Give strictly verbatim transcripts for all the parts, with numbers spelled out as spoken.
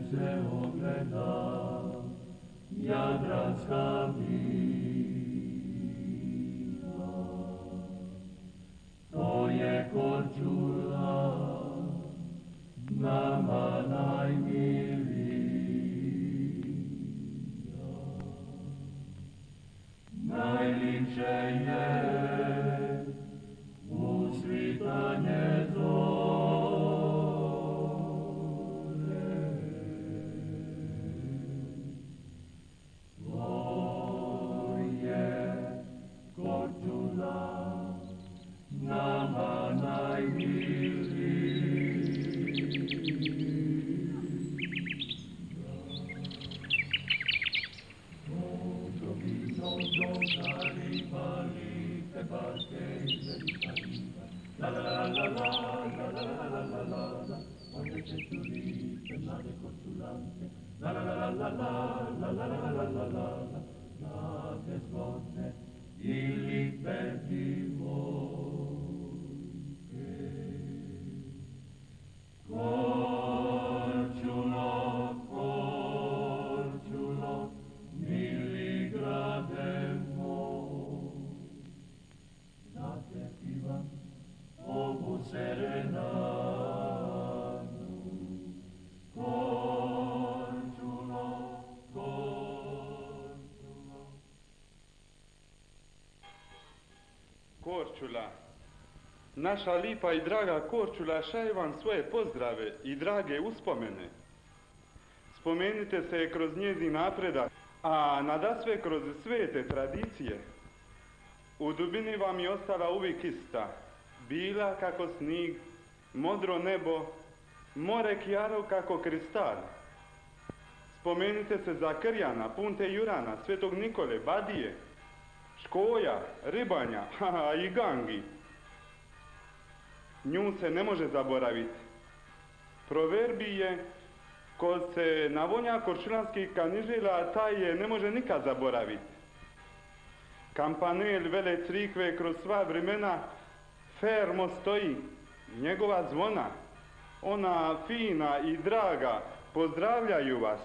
se ogleda jadranska mila. To je Korčula, nama najmilija. Najljepše je usvitanje zore. To je Korčula, nama najmilija. La la la la la la la la la la la. Onde cesturite mlade Korčulanke. La la la la la la la la la la la la. Mlade zgodne ili pedivojke. Korčulo, Korčulo, mili grade moj. Znate pivam ovu serenadu. Korčulo, Korčulo. Korčula, naša lipa i draga Korčula šalje vam svoje pozdrave i drage uspomene. Spomenite se kroz njezin napredak, a nadasve kroz svete tradicije. U dubini vam je ostala uvijek ista, bila kako snig, modro nebo, more kjaro kako kristal. Spomenite se za Krjana, Punte Jurana, Svetog Nikole, Badije, Škoja, Ribanja, haha, i Gangi. Nju se ne može zaboraviti. Proverbi je, ko se navonja korčulanskih kanižela, taj je ne može nikad zaboraviti. Kampanel vele crikve kroz sva vremena fermo stoji, njegova zvona, ona fina i draga, pozdravljaju vas.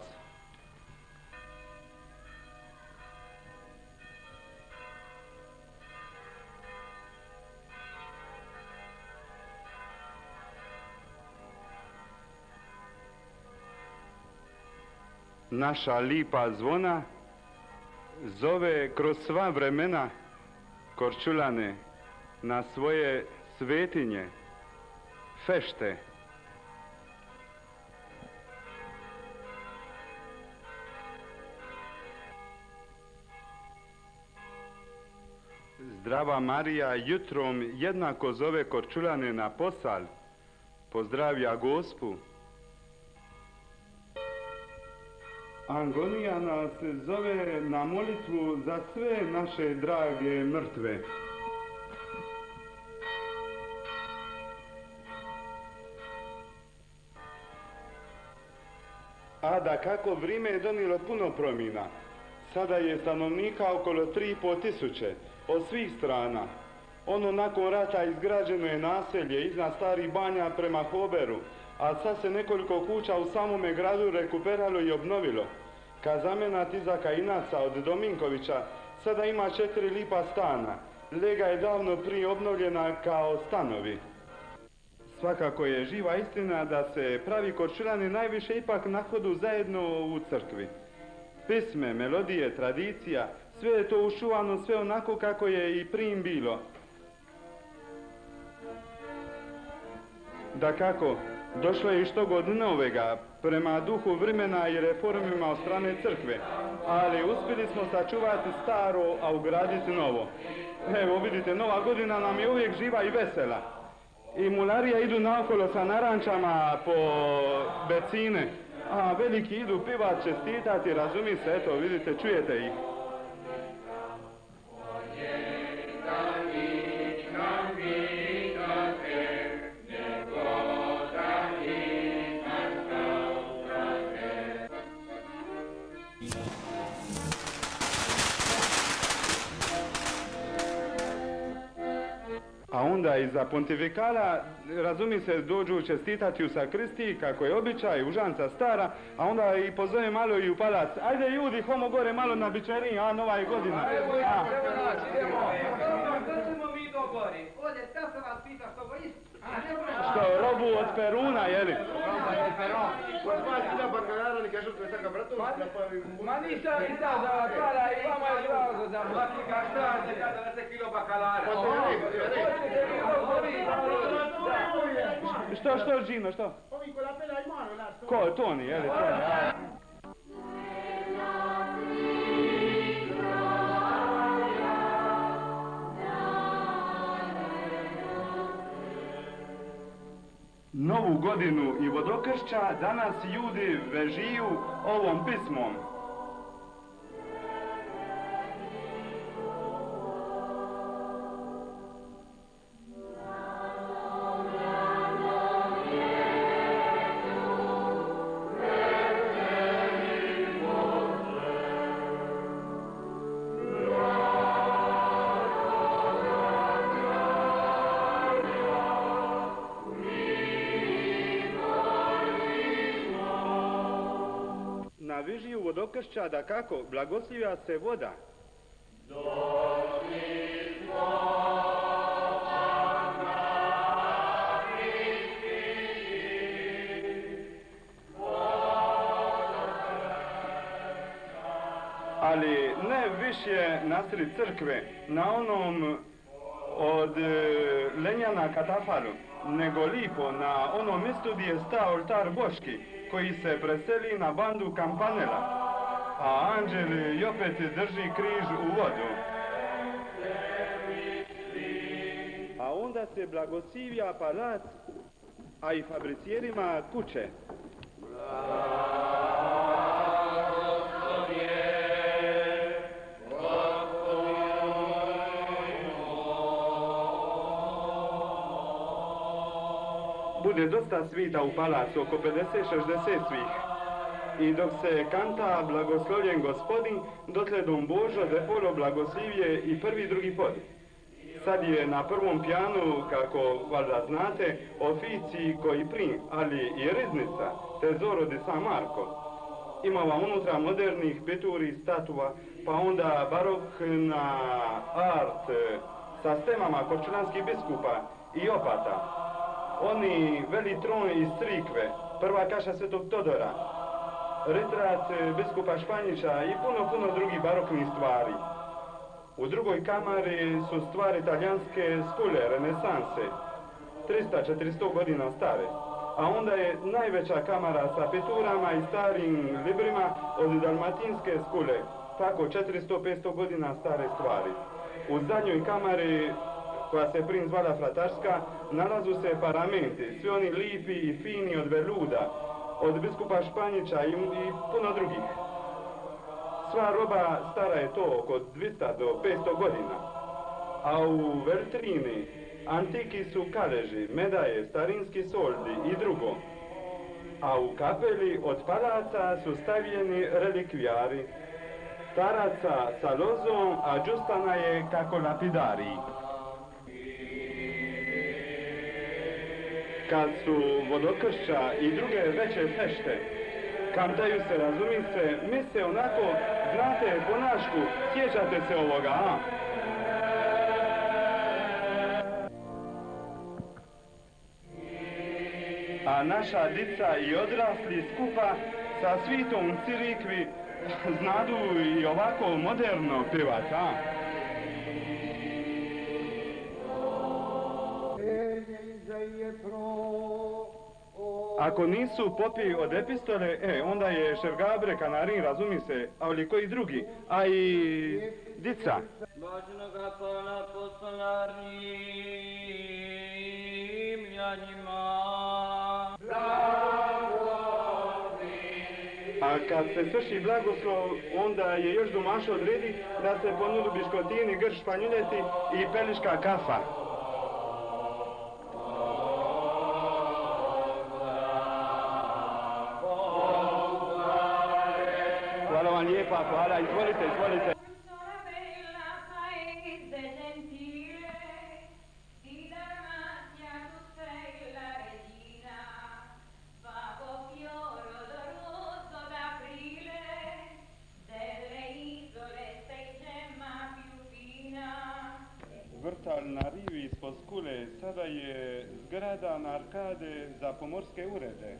Naša lipa zvona zove kroz sva vremena Korčulane na svoje svetinje, fešte. Zdrava Marija jutrom jednako zove Korčulane na posal, pozdravlja Gospu. Angonija nas zove na molitvu za sve naše drage mrtve. A da kako vrijeme je donijelo puno promjena. Sada je stanovnika okolo tri i pol tisuće, od svih strana. Ono nakon rata izgrađeno je naselje iznad Starih Banja prema Hoberu, a sad se nekoliko kuća u samome gradu rekuperalo i obnovilo. Kazamenat iza Kajinaca od Dominkovića sada ima četiri lipa stana. Lega je davno prije obnovljena kao stanovi. Svakako je živa istina da se pravi Korčulani najviše ipak nahodu zajedno u crkvi. Pisme, melodije, tradicija, sve je to ušuvano, sve onako kako je i prim bilo. Dakako, došlo je i što god novega, prema duhu vremena i reformima od strane crkve, ali uspjeli smo sačuvati staro, a ugraditi novo. Evo vidite, nova godina nam je uvijek živa i vesela. I mularija idu naokolo sa narančama po becine, a veliki idu pivat čestitati, razumi se, eto vidite, čujete ih. A onda iza pontifikala, razumi se, dođu čestitati u sakristiji, kako je običaj, užanca stara, a onda i pozove malo i u palac. Ajde ljudi, homo gore malo na bičerin, a nova je godina. Evo ja, evo naći, idemo. Što ćemo mi do gori? Ovdje, šta se vas pita što go isti? Što, robu od Peruna, jeli? Od vas ida bakalara, ni kažu koje saka bratu? Ma nisam ida za bakala i vama je drago da bakika šta će kada da se kilo bakalara. Što, što, Gino, što? Ovi ko la pela il mano, là, sto... Ko, Toni, jeli, Toni, a? Novu godinu i Vodokršća danas ljudi vežiju ovom pismom. Na vižiju Vodokršća da kako blagoslivlja se voda. Došli smo na ali ne više nasred crkve, na onom od e, Lenjana katafalu, nego lipo na onom mjestu gdje je stao oltar Boški, koji se preseli na bandu Kampanela, a anđel i opet drži križ u vodu. A onda se blagoslivlja palac, a i fabricijerima kuće. Bude dosta svita u palacu, oko pedeset šezdeset svih. I dok se kanta blagoslovljen gospodin, dotle Don Božo depolo blagoslivlje i prvi drugi pod. Sad je na prvom pijanu, kako valjda znate, oficiji koji prim, ali i riznica, Tesoro de San Marco. Imala unutra modernih pituri, statua, pa onda barok na art sa stemama korčulanskih biskupa i opata. Oni veli tron iz crikve, prva kaša Svetog Todora, retrat biskupa Španjića i puno, puno drugih baroknih stvari. U drugoj kamari su stvari italijanske skule, renesanse, trista četiristo godina stare. A onda je najveća kamara sa piturama i starim librima od dalmatinske skule, tako četiristo do petsto godina stare stvari. U zadnjoj kamari, koja se prim zvala Fratarska, nalazu se paramenti, svi oni lipi i fini od veluda, od biskupa Španjića i, i puno drugih. Sva roba stara je to oko dvista do petsto godina. A u veltrini antiki su kaleži, medaje, starinski soldi i drugo. A u kapeli od palaca su stavljeni relikvijari. Staraca sa lozom, a džustana je kako lapidariji. Kad su Vodokršća i druge veće fešte, kantaju se, razumi se, mi se onako, znate, po našku, sjećate se ovoga, a? A naša dica i odrasli skupa sa svitom cirikvi znadu i ovako moderno pjevat, a? Ako nisu popi od epistole, e, onda je Ševgabre, Kanarin, razumi se, ali koji drugi, a i dica. Božnoga kola poslana Rimljanima. A kad se svrši blagoslov, onda je još domaša odredi da se ponudu biškotini, grš španjuljeti i peliška kafa. Hvala vam lijepa, hvala, izvolite, izvolite. Sono bella paese gentile, ti darò jedan arkade za pomorske urede.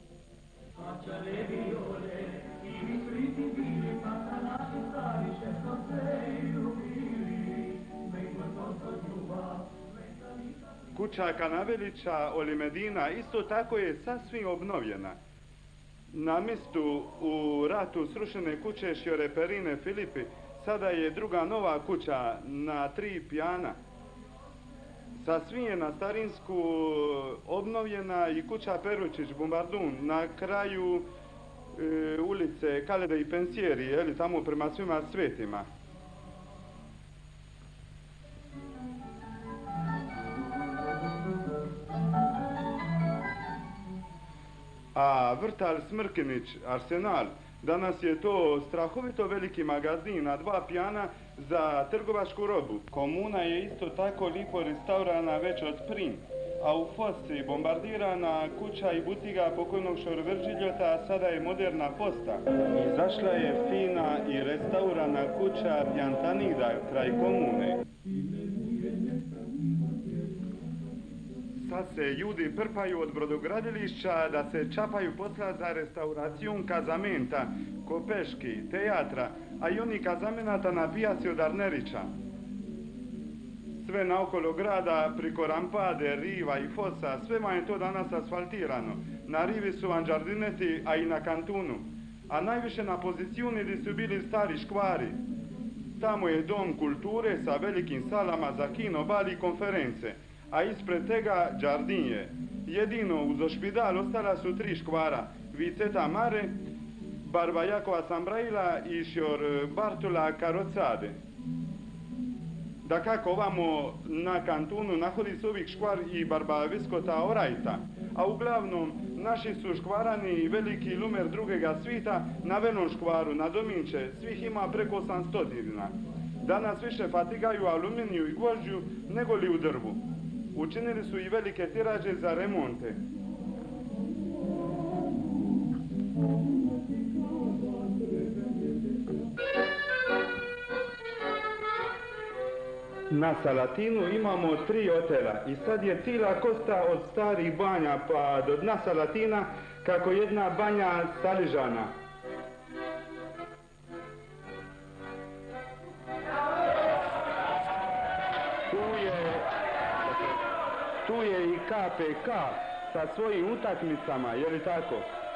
Kuća Kanavelića Olimedina isto tako je sasvim obnovljena. Na mjestu u ratu srušene kuće Šjoreperine Filipi sada je druga nova kuća na tri pjana. Sasvim je na starinsku obnovljena i kuća Peručić Bombardun na kraju e, ulice Kalede i Pensieri, jeli, tamo prema svima svetima. A Vrtal Smrkinić, Arsenal, danas je to strahovito veliki magazin na dva pjana za trgovačku robu. Komuna je isto tako lipo restaurana već od prim, a u Fossi bombardirana kuća i butiga pokojnog Šorvrđiljota, a sada je moderna posta. Izašla je fina i restaurana kuća Pjantanida kraj komune. Sad se ljudi prpaju od brodogradilišća da se čapaju posla za restauracijun kazamenta, kopeški, teatra, a i oni kazamenata na pijaci od Arnerića. Sve naokolo grada, priko rampade, riva i fosa, svema je to danas asfaltirano. Na rivi su vam džardineti, a i na kantunu. A najviše na pozicijuni gdje su bili stari škvari. Tamo je dom kulture sa velikim salama za kino, bal i konference. A ispred tega džardin je. Jedino uz ošpidal ostala su tri škvara. Viceta Mare, Barba Jakova Sambraila i Šjor Bartola Karocade. Da kako ovamo na kantunu nahodi se ovih škvar i Barba Viskota Orajta. A uglavnom naši su škvarani veliki lumer drugega svita na Velom škvaru, na Dominče, svih ima preko osamsto dirina. Danas više fatigaju aluminiju i gvožđu nego li u drvu. Učinili su i velike tiraže za remonte. Na Salatinu imamo tri hotela i sad je cijela kosta od starih banja pa do dna Salatina kako jedna banja Saližana. Tu je i K P K sa svojim utakmicama, je li tako?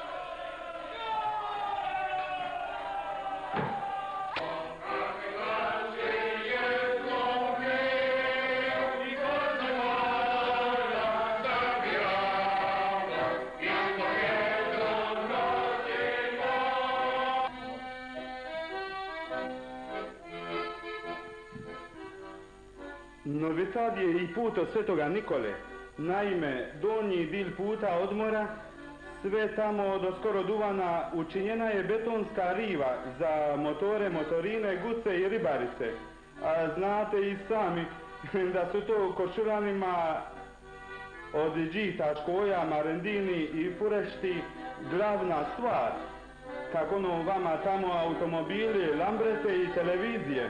Novitad je i put od Svetoga Nikole. Naime, donji dil puta odmora, sve tamo do skoro Duvana, učinjena je betonska riva za motore, motorine, guce i ribarice. A znate i sami da su to Korčulanima od Đita, Škoja, Marendini i Furešti glavna stvar. Kako ono vama tamo automobili, lambrete i televizije.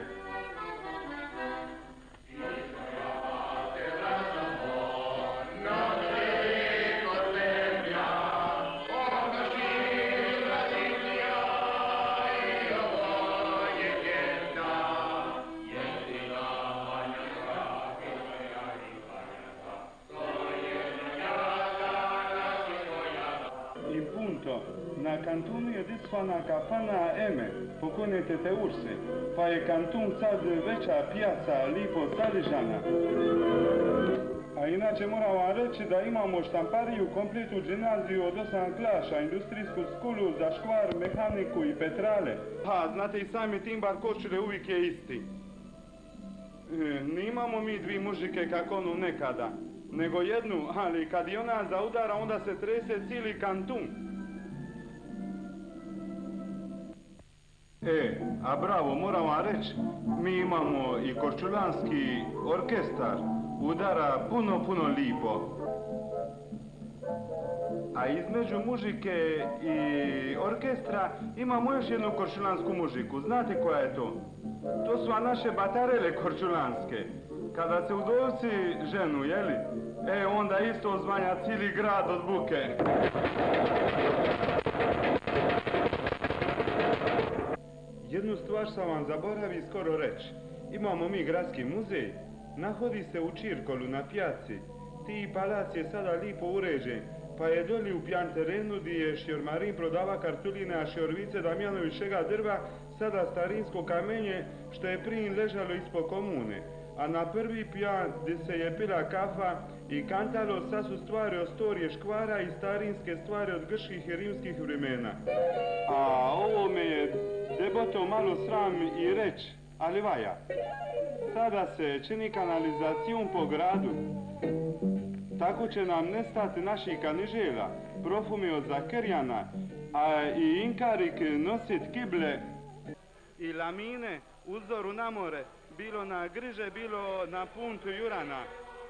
Na kantunu je dispana kafana Eme, pokojne tete Urse, pa je kantun sad veća pijaca, lipo Saližana. A inače moram vam reći da imamo štampariju, kompletnu gimnaziju od osam klaša, industrijsku skolu za škvar, mehaniku i petrale. Pa, znate i sami Timbar Korčule uvijek je isti. E, nimamo mi dvi mužike kako onu nekada, nego jednu, ali kad je ona zaudara onda se trese cijeli kantun. E, a bravo, moram vam reći, mi imamo i korčulanski orkestar, udara puno, puno lipo. A između mužike i orkestra imamo još jednu korčulansku mužiku, znate koja je to? To su naše batarele korčulanske. Kada se udovci ženu, jeli? E, onda isto zvanja cijeli grad od buke. Jednu stvar sam vam zaboravi skoro reći. Imamo mi gradski muzej, nahodi se u Čirkolu na pjaci. Ti palac je sada lipo uređen, pa je doli u pjan terenu gdje je Šjormarin prodava kartuline, a Šjorvice Damjanovićega drva sada starinsko kamenje što je prije ležalo ispod komune. A na prvi pjan gdje se je pila kafa i kantalo, sad su stvari od storije škvara i starinske stvari od grških i rimskih vremena. A ovo me je deboto malo sram i reći, ali vaja. Sada se čini kanalizacijom po gradu. Tako će nam nestati naših kanižela, profumi od Zakerjana, a i inkarik nosit kible i lamine uzoru na more, bilo na griže, bilo na puntu Jurana.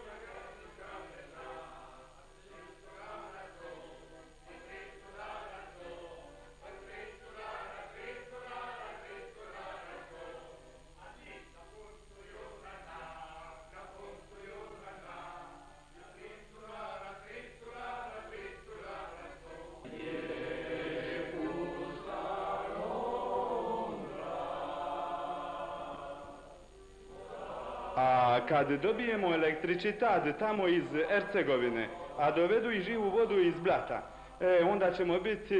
A kad dobijemo elektricitat tamo iz Ercegovine, a dovedu i živu vodu iz Blata, e, onda ćemo biti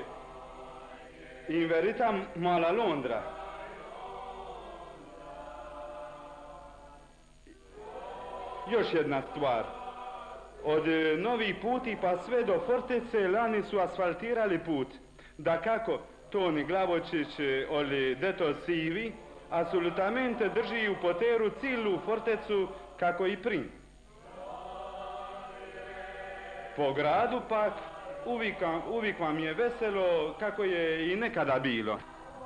in veritam mala Londra. Još jedna stvar. Od novih puti pa sve do Fortece lani su asfaltirali put. Da kako, Toni Glavočić oli deto sivi, absolutamente drži u poteru cilu Fortecu kako i prim. Po gradu pak uvijek, uvijek vam je veselo kako je i nekada bilo.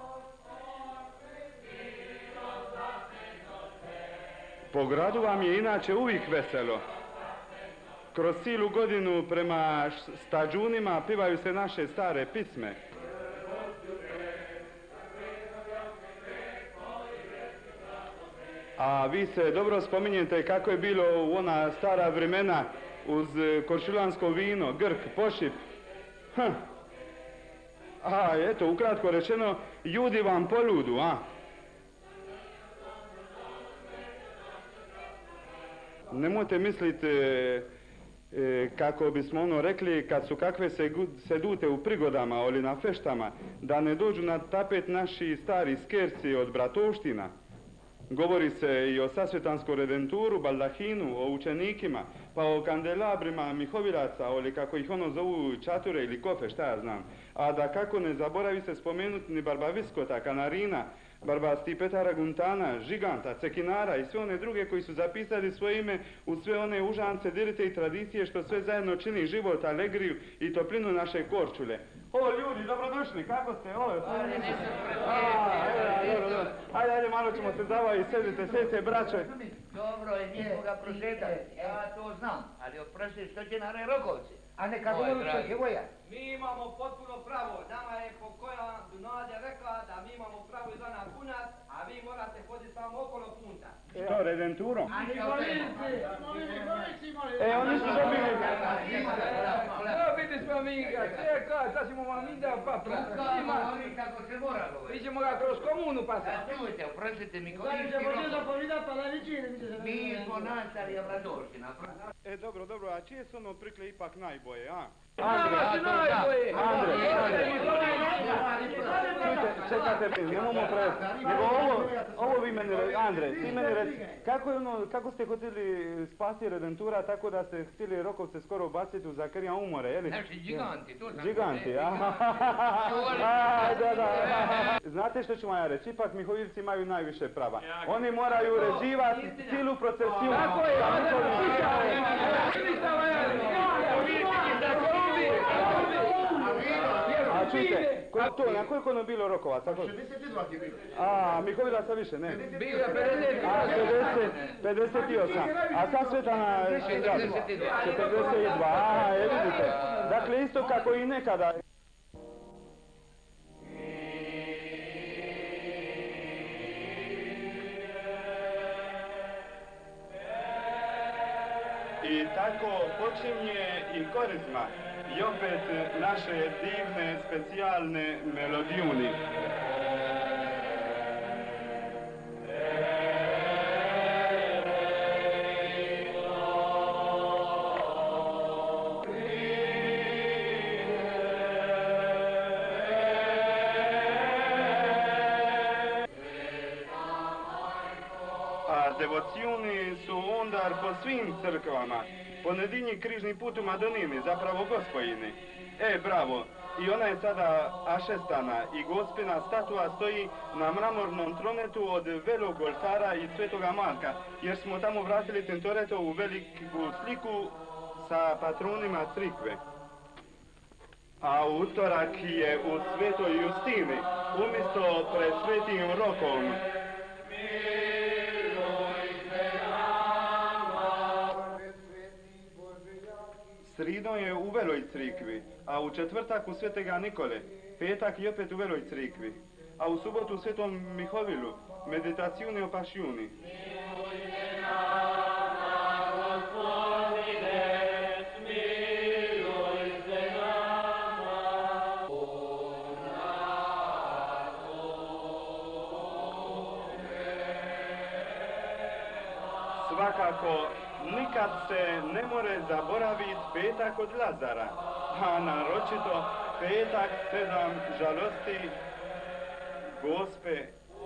Po gradu vam je inače uvijek veselo. Kroz cilu godinu prema stađunima pivaju se naše stare pisme. A vi se dobro spominjete kako je bilo u ona stara vremena uz korčulansko vino, grk, pošip. Hm. A, eto, ukratko rečeno, ljudi vam poludu, a? Nemojte misliti, e, e, kako bismo ono rekli, kad su kakve se sedute u prigodama ili na feštama, da ne dođu na tapet naši stari skerci od bratovština. Govori se i o Sasvetanskom redenturu, baldahinu, o učenikima, pa o kandelabrima Mihovilaca, ili kako ih ono zovu čature ili kofe, šta ja znam. A da kako ne zaboravi se spomenuti ni barba Viskota, Kanarina, barba Stipetara Guntana, Žiganta, Cekinara i sve one druge koji su zapisali svoje ime u sve one užance, dirite i tradicije što sve zajedno čini život, alegriju i toplinu naše Korčule. O, ljudi, dobrodošli, kako ste? O, Ali nisam dobro. Ajde, ajde, malo ćemo se zavaju, sedite, sedite, braće. Dobro je njegoga prošetati, ja to znam, ali oprosti što će na Rogovci. A neka govoru što je voja. Mi imamo potpuno pravo. Nama je pokoja Dunadja rekla da mi imamo pravo iza na punac, a vi morate hoditi samo okolo punta. Što, redenturom? A Nikolinici! E, oni su dobili... Evo biti spominka, čekaj, sad ćemo vam ide pa Ima oni kako se mora govoriti. Mi ćemo ga kroz komunu pasati. Da čujte, oprostite Nikolinici Rogovac. Mi smo nastali Obradovština. E, dobro, dobro, a čije su ono prikle ipak najboje, a? Nama su najbolje! Andre, čujte, čekajte, nemamo prevesti. Nego ovo, ovo vi meni, Andre, ti meni reci, kako je ono, kako ste htjeli spasti redentura tako da ste htjeli Rokovce skoro baciti u Zakrija umore, jeli? Naši giganti, to znam. Giganti, aha. Da, da. Znate što ću vam ja reći, ipak Mihovljivci imaju najviše prava. Oni moraju uređivati cijelu procesiju. Tako je, a čujte, to, na koliko ono bilo Rokovaca? šezdeset dva je bilo. A, Mihovilaca više, ne? Bilo je pedeset. A, pedeset, pedeset osam. A sad Svetana četrdeset dva. Aha, je vidite. Dakle, isto kako i nekada. tako počinje i korizma i opet naše divne, specijalne melodijuni. Devocijuni su ondar po svim crkvama, po nedinji križni put u Madonini, zapravo Gospojini. E, bravo, i ona je sada ašestana i Gospina statua stoji na mramornom tronetu od velog oltara i Svetoga Marka, jer smo tamo vratili Tintoretovu veliku sliku sa patronima crkve. A utorak je u Svetoj Justini, umjesto pred Svetim Rokom. Srido je u Veloj crkvi, a u četvrtak u Svetega Nikole, petak i opet u Veloj crkvi, a u subotu u Svetom Mihovilu, meditacijuni o pašjuni. Svakako, nikad se ne more zaboraviti petak od Lazara, a naročito petak sedam žalosti Gospe.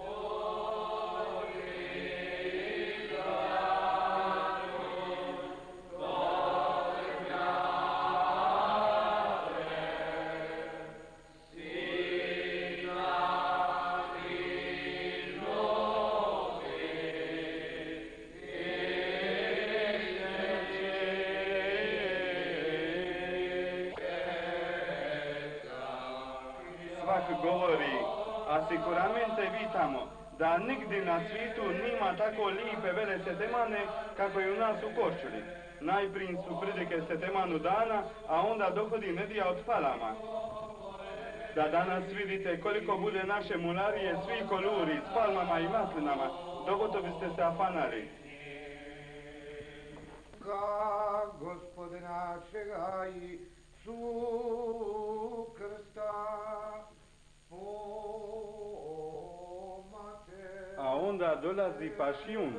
Govori, a siguramente vitamo da nigdje na svijetu nima tako lipe vele setemane kako je u nas u Korčuli. Najprin su pridike setemanu dana, a onda dohodi nedija od falama. Da danas vidite koliko bude naše mularije, svi koluri, s palmama i maslinama, dogotovo biste se afanali. Ka Gospode našega Isu Krsta, a onda dolazi pašjun.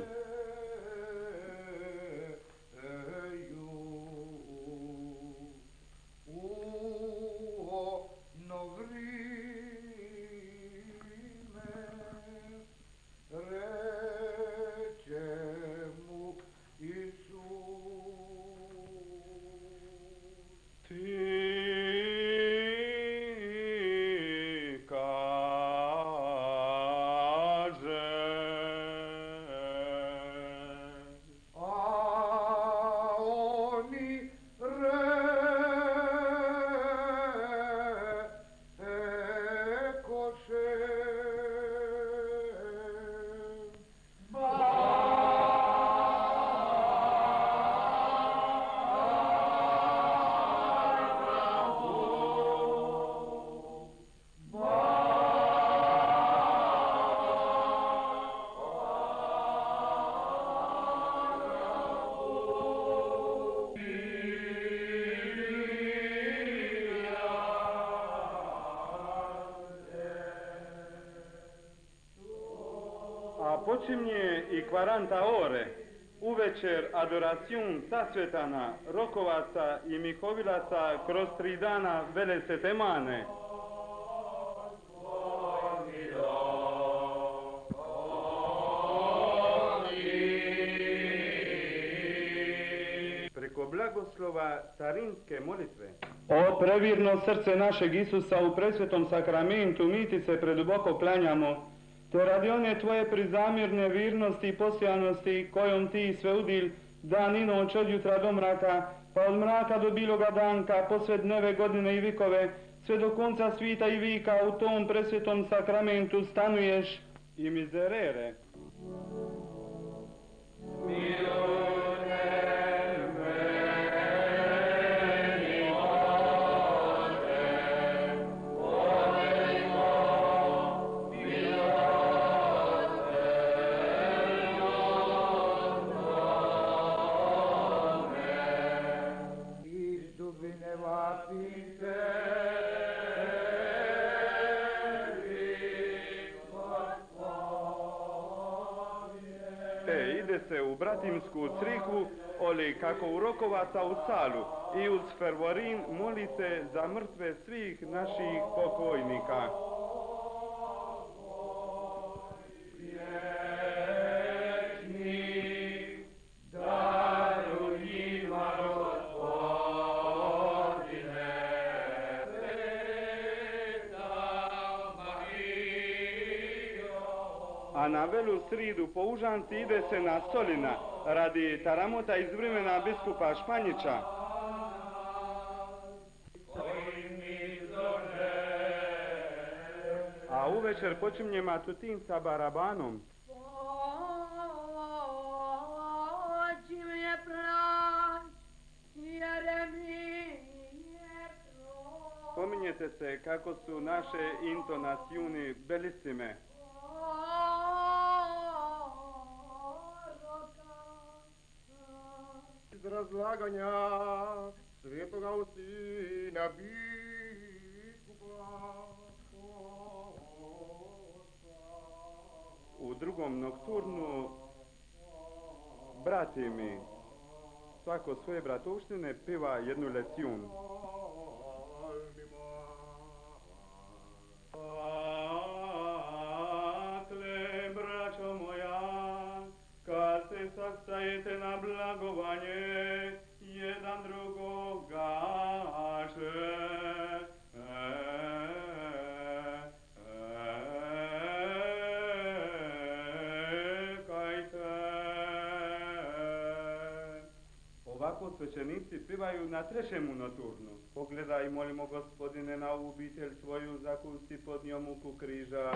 Počinje i kvaranta ore, uvečer adoracijun sasvetana, rokovaca i mihovilaca kroz tri dana vele setemane. Preko blagoslova starinske molitve. O previrno srce našeg Isusa u presvetom sakramentu, mi ti se preduboko klanjamo, te radi one tvoje prizamirne virnosti i postojanosti kojom ti sveudil dan i noć od jutra do mraka, pa od mraka do biloga danka, posve dneve, godine i vikove, sve do konca svita i vika u tom presvetom sakramentu stanuješ i mizerere. se u bratimsku crikvu, oli kako urokovata u salu i uz fervorin molite za mrtve svih naših pokojnika. A na velu sridu po užanci ide se na Solina radi taramota iz vremena biskupa Španjića. A uvečer počinje matutin sa barabanom. Spominjete se kako su naše intonacijuni belisime. Iz razlaganja svetoga sina biskupa. U drugom nokturnu, brati mi, svako svoje bratovštine piva jednu lekcijun. Dakle, braćo moja, kad se sastajete na blagovanje, jedan drugoga Ovako svećenici pivaju na trećemu noturnu. Pogledaj, molimo Gospodine, na ovu obitelj svoju, zakusti pod njom muku križa.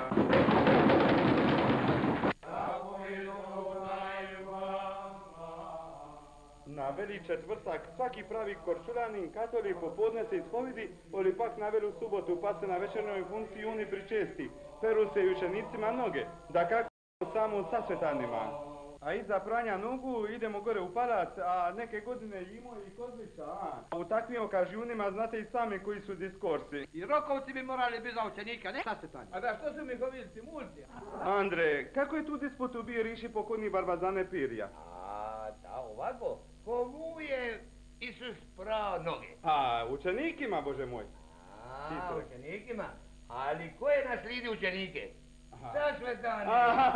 Na veli četvrtak svaki pravi korčulanin katolik popodne se ispovidi, ali pak na velu subotu pa se na večernoj funkciji oni pričesti. Peru se i učenicima noge, da kako samo sa svetanima. A iza pranja nogu idemo gore u palac, a neke godine imo i Kozlića, a? U takvim okažijunima znate i sami koji su diskorsi. I rokovci bi morali biti za učenika, ne sasvetani. A da što su mihovilci, mulci? Andre, kako je tu disputu bio riši pokojni Barbazane Pirja? A, da, ovako, komu je Isus prao noge? A, učenikima, Bože moj. A, učenikima? Ali ko je naslidi učenike? Sasvetani.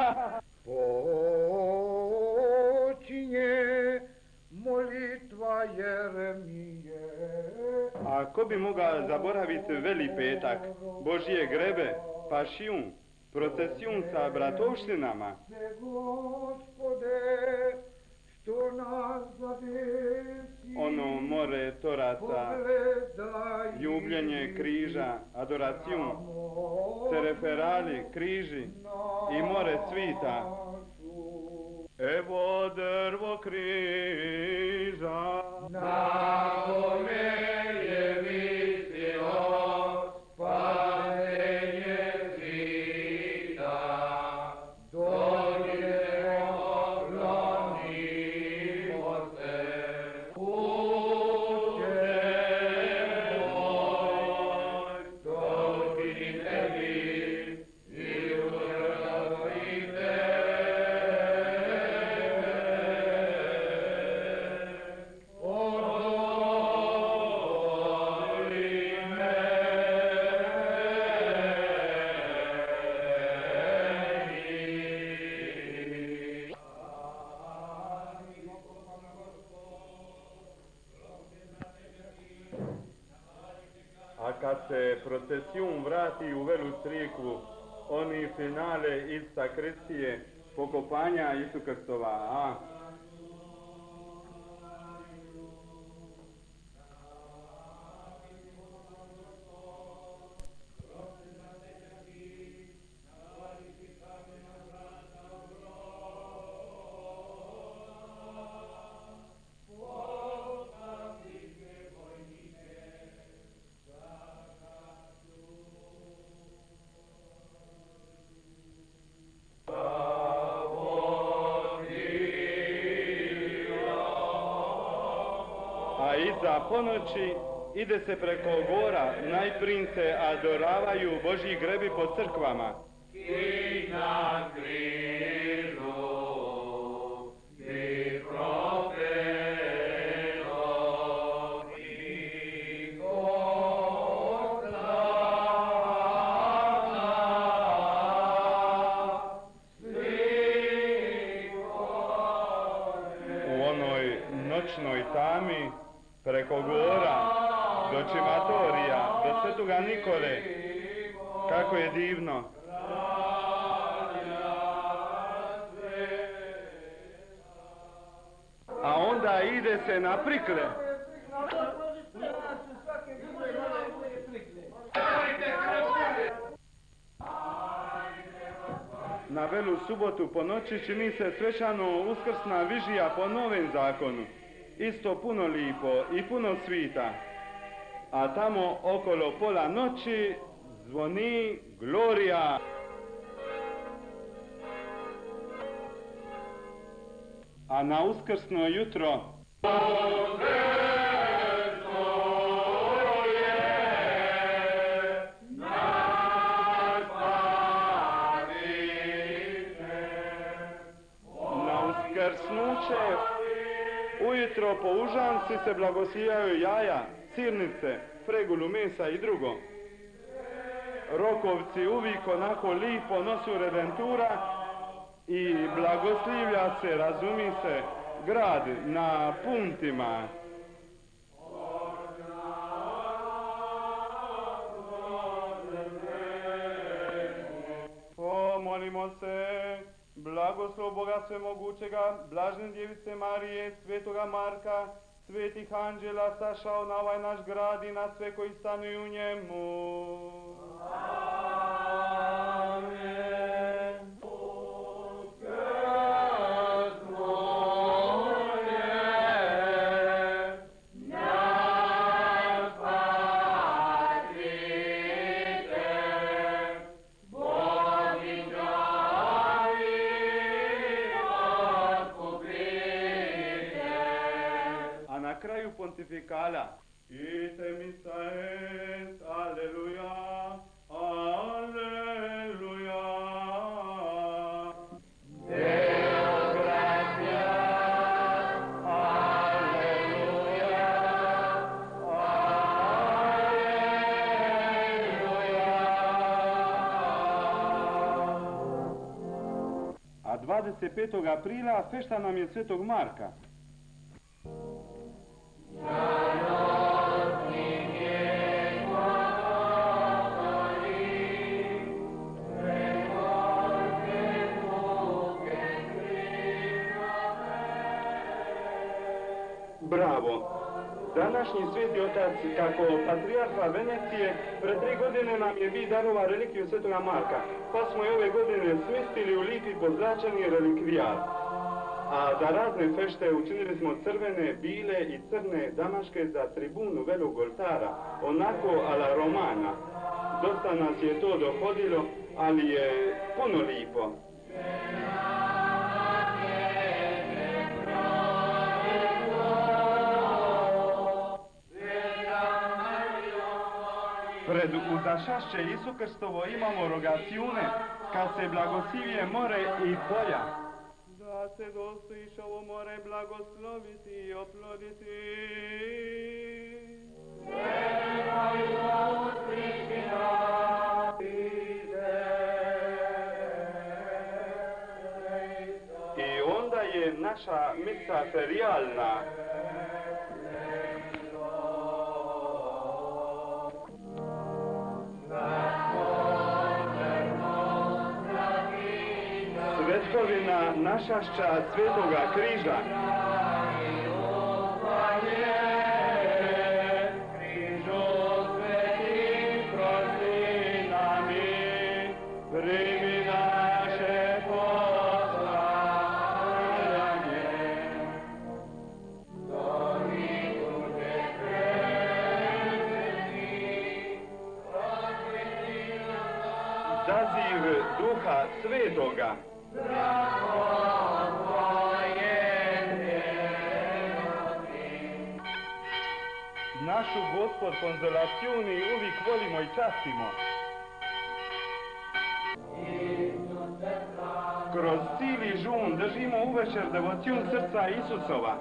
Počinje molitva Jeremije. A ko bi mogao zaboraviti veli petak, Božije grebe, pašijun, procesijun sa bratovštinama? Gospode, što nas zadesi, ono more toraca, ljubljenje križa, adoracijun, cereferali, križi i more svita. Evo drvo križa, na kome je visilo spasenje svita, dođemo, klonimo se, Kuće moj, dođite vi i uzdravite. A kad se procesijun vrati u velu crikvu, oni finale iz sakristije, pokopanja Isu Krstova, a? A iza ponoći ide se preko gora, najprince adoravaju Božji grebi po crkvama. I na križu večnoj tami, preko gora, do Čimatorija, do Svetoga Nikole. Kako je divno. A onda ide se na prikle. Na Velu subotu po noći čini se svečano uskrsna vižija po novem zakonu. Isto puno lipo i puno svita. A tamo okolo pola noći zvoni Gloria. A na uskrsno jutro ujutro po užanci se blagosijaju jaja, sirnice, fregulu mesa i drugo. Rokovci uvijek onako lipo nosu redentura i blagoslivlja se, razumi se, grad na puntima. Pomolimo se. Blagoslov Boga Svemogućega, blažene Djevice Marije, Svetoga Marka, svetih anđela sašao na ovaj naš grad i na sve koji stanuju u njemu. Amen. Pontificala. Ite misa est, aleluja, aleluja. Deo gracia, aleluja, aleluja. A dvadeset petog aprila fešta nam je Svetog Marka. Bravo! Današnji Sveti Otac, kako patrijarha Venecije, pre tri godine nam je vi darova relikviju Svetoga Marka, pa smo je ove godine smestili u lipi pozlačeni relikvijal. A za razne fešte učinili smo crvene, bile i crne damaške za tribunu velog oltara, onako ala romana. Dosta nas je to dohodilo, ali je puno lipo. Pred uzašašće Isukrstovo imamo rogacijune, kad se blagosivije more i polja. Da se dostojiš ovo more blagosloviti i oploditi. I onda je naša misa ferijalna. Svetkovina našašća Svetoga križa. Križo sveti, prosti nami, primi naše poslanje. Zaziv Duha Svetoga. Našu Gospod konzolacijuni uvijek volimo i častimo. Kroz cijeli žun držimo uvečer devocijun srca Isusova.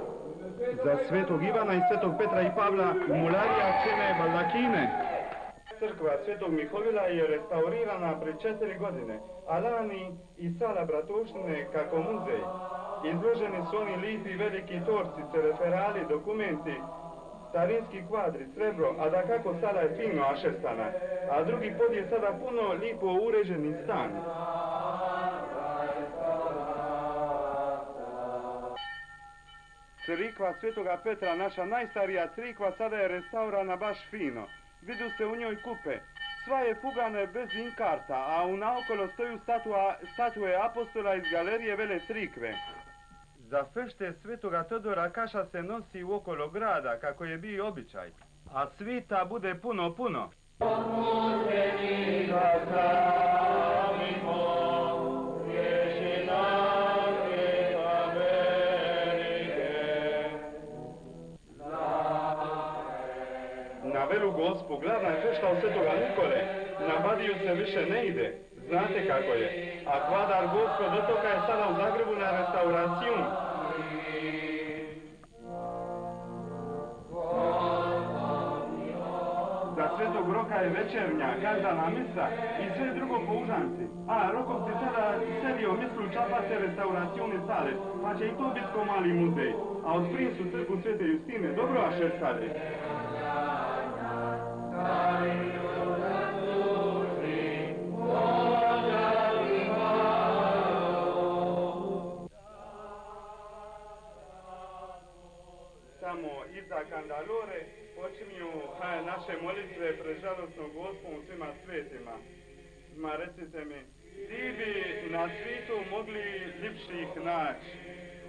Za Svetog Ivana i Svetog Petra i Pavla mularija čine baldakine. Crkva Svetog Mihovila je restaurirana pre četiri godine, a lani i sala Bratuštine kako muzej. Izloženi su oni lipi veliki torcice, referali, dokumenti, starinski kvadri, srebro, a da kako sala je fino ašestana, a drugi pod je sada puno lipo uređeni stan. Crikva Svetoga Petra, naša najstarija crikva, sada je restaurana baš fino. Vidu se u njoj kupe. Sva je fugana bez inkarta, a u naokolo stoju statua, statue apostola iz galerije Vele Crikve. Za fešte Svetoga Todora kaša se nosi u okolo grada, kako je bio običaj, a svita bude puno, puno. Na Velu Gospu, glavna je fešta od Svetoga Nikole, na Badiju se više ne ide, znate kako je, a kvadar Gospod otoka je sada u Zagrebu na restauraciju. Za Svetog Roka je večernja, kazdana misa i sve drugo po užanci, a Rokovci sada serio mislu čapate restauracione sale, pa će i to biti ko mali muzej, a od prinsu crkvu Svete Justine, dobro aše sale. Tamo iza kandalore počinju naše molitve pred žalostnom Gospom svima svetima. Ma recite mi, di bi na svijetu mogli ljepših naći?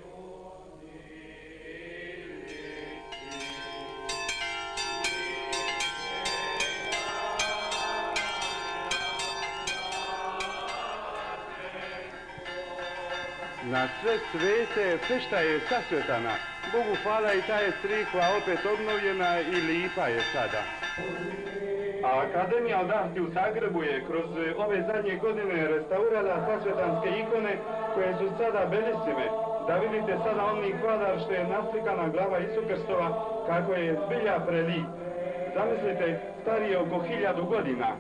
Na sve svete fešta je sasvetana. Bogu hvala i ta je crikva opet obnovljena i lipa je sada. A Akademija udarti u Zagrebu je kroz ove zadnje godine restaurala sasvetanske ikone koje su sada belisime. Da vidite sada onaj kvadar što je naslikana glava Isukrstova kako je zbilja prelip. Zamislite, starije oko hiljadu godina.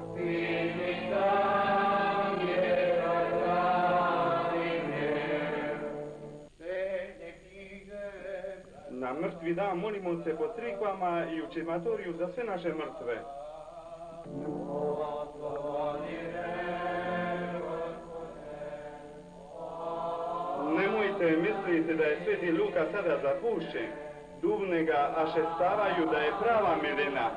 Na mrtvi dan molimo se po crikvama i u čirmatoriju za sve naše mrtve. Nemojte misliti da je Sveti Luka sada zapušćen. Duvne ga ašestavaju da je prava milina.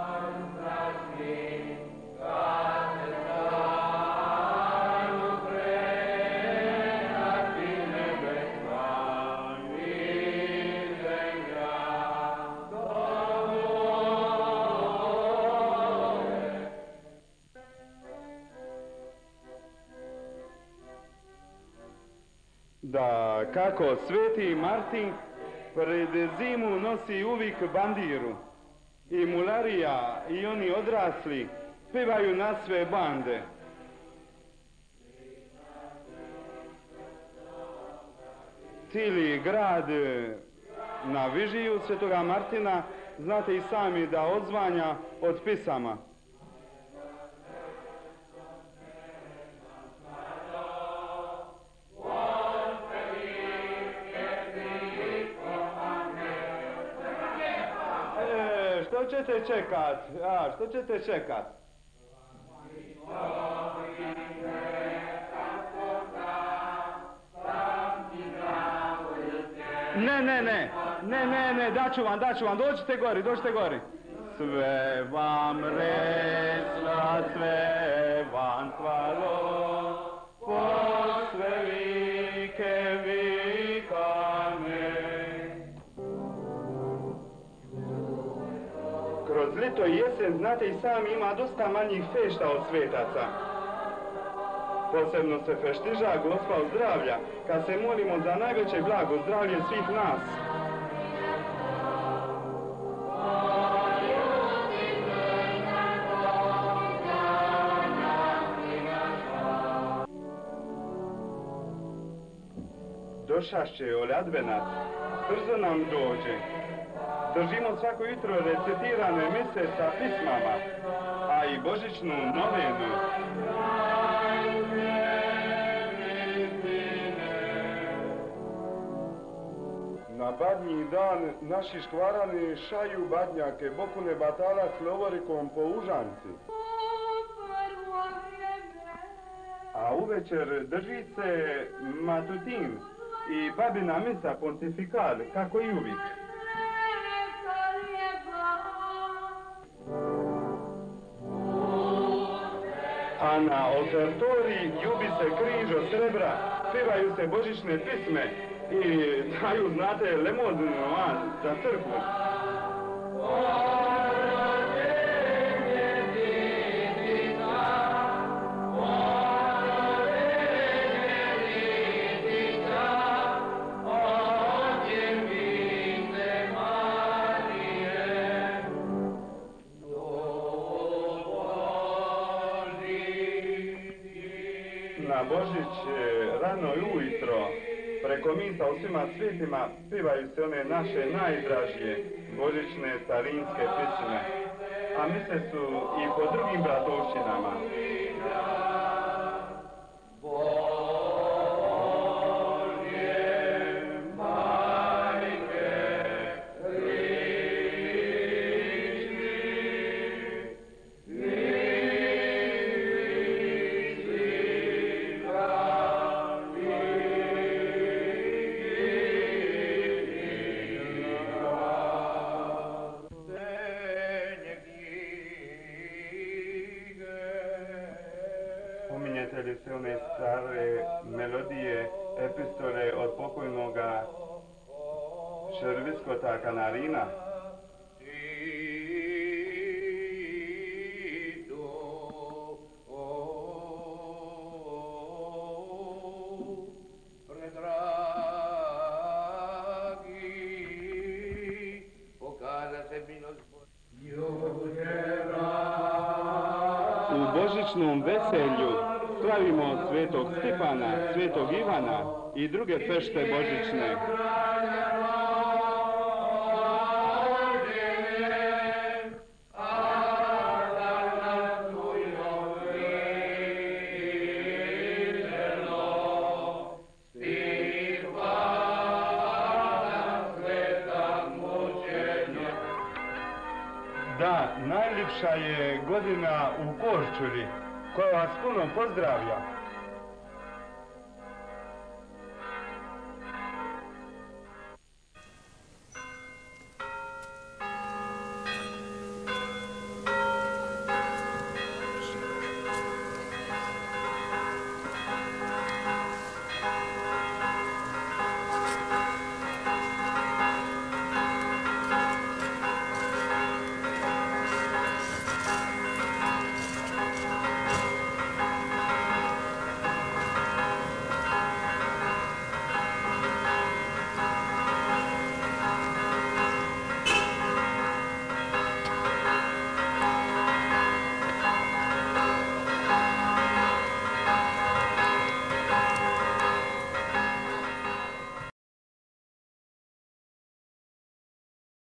Da, kako Sveti Martin pred zimu nosi uvijek bandiru. I mularija i oni odrasli pevaju na sve bande. Cijeli grad na vižiju Svetoga Martina, znate i sami da odzvanja od pisama. Što ćete čekat? A, što ćete čekat? Ne, ne, ne, ne, ne, ne, daću vam, daću vam, dođite gori, dođite gori. Sve vam resla, sve vam hvalo, po sve vike vikane. Kroz ljeto i jesen, znate i sami, ima dosta manjih fešta od svetaca. Posebno se feštiža Gospa zdravlja, kad se molimo za najveće blago zdravlje svih nas. Došašće oljadvenac, brzo nam dođe. Držimo svako jutro recitirane mise sa pismama, a i božićnu novenu. Na badnji dan naši škvarani šaju badnjake, bokune batala s lovorikom po užanci. A uvečer drži se matutin i babina misa pontifikal, kako i uvijek. A na ofertoriji ljubi se križ od srebra, pivaju se božićne pisme i daju, znate, lemozinu za crkvu. Na Božić rano ujutro preko misa u svima svijetima pivaju se one naše najdražije božićne starinske pisme, a mise su i po drugim bratovštinama. Spominjete li se one stare melodije, epistole od pokojnoga Šerviskota Kanarina? U božićnom veselju slavimo svetog Stipana, svetog Ivana i druge fešte božićne. Da, najljepša je godina u Korčuli, koja vas puno pozdravlja.